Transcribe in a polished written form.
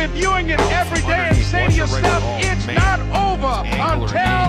reviewing it every day and say to yourself, it's not over until